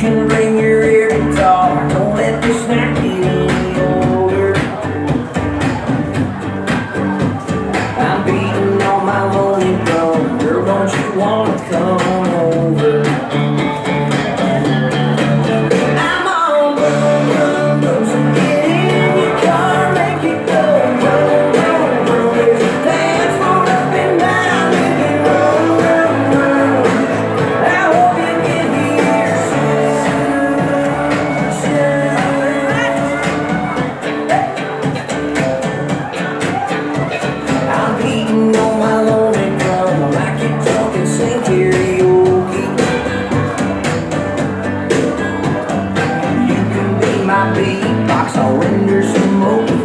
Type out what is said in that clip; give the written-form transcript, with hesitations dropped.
can bring your air guitar. Don't let this night get any older. I'm beating on my lonely drum. Girl, don't you wanna come over? I'm on boom, boom, boom. So get in your car, make it go, boom, boom, boom. There's a dance floor up and down, make it roll, roll, roll. I hope you get here soon, soon. I'm beating on my lonely drum. I like it drunk and sing karaoke. You can be my beatbox, I'll render some more.